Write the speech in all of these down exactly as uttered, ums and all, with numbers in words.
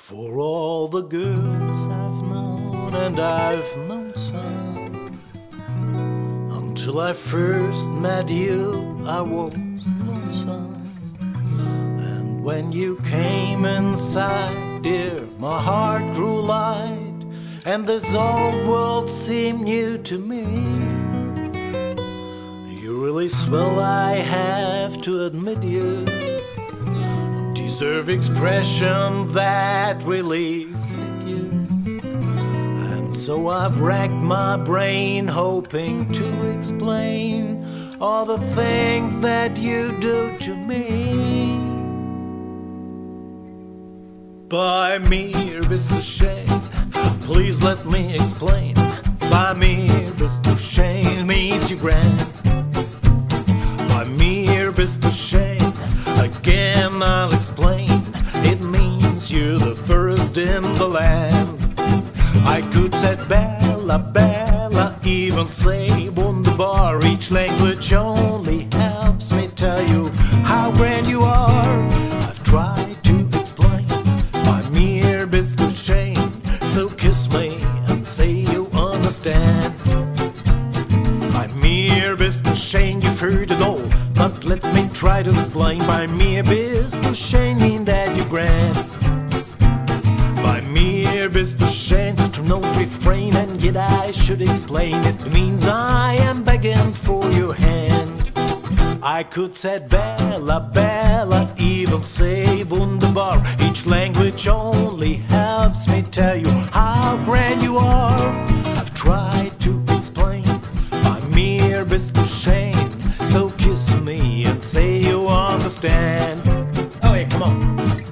For all the girls I've known, and I've known some, until I first met you, I was lonesome. And when you came inside, dear, my heart grew light, and this old world seemed new to me. You really swell, I have to admit you deserve expression that really fit you. And so I've racked my brain hoping to explain all the things that you do to me. Buy me bist shein, please let me explain. Buy me bist shein means you grand. Buy me bist shein, again I'll explain. It means you're the first in the land. I could say bella, bella, even say wunderbar. Each language only helps me tell you how grand you are. I've tried to explain my mere bist shein, so kiss me and say you understand. My mere bist shein, you've heard it all, but let me try to explain. By mere bist shein mean that you're grand. By mere bist shein, such no refrain, and yet I should explain. It means I am begging for your hand. I could say bella, bella, even say wunderbar. Each language only helps me tell you how grand you are. I've tried to explain my mere bist shein, so kiss me and say you understand. Oh yeah, come on.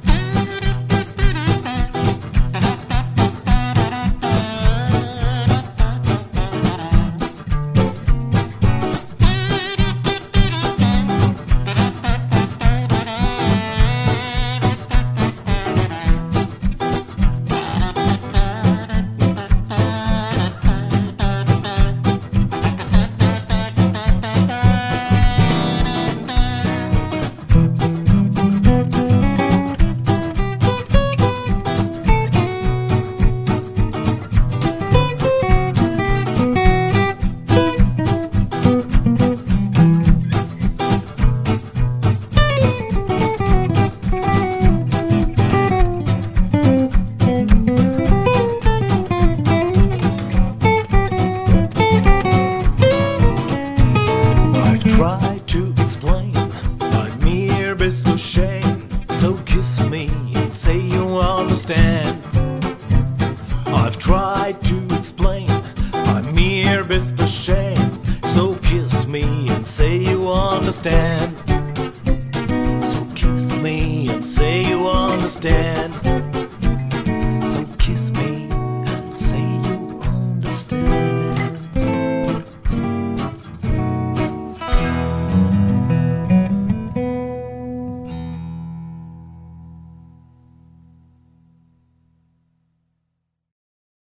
Try to explain my mere bist shein, so kiss me and say you understand. I've tried to explain my mere bist shein, so kiss me and say you understand. So kiss me and say you understand.